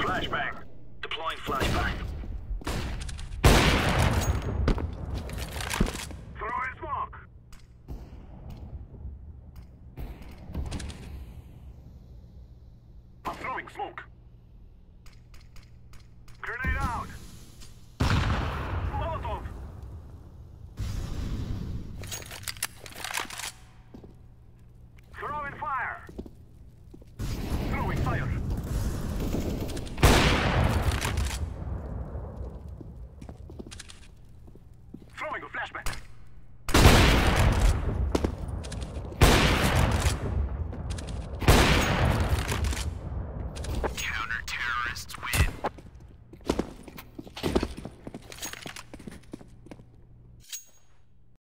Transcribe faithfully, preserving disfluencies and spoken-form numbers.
Flashbang. Deploying flashbang. Throwing smoke. I'm throwing smoke. Grenade out. Molotov. Throwing fire. Throwing fire.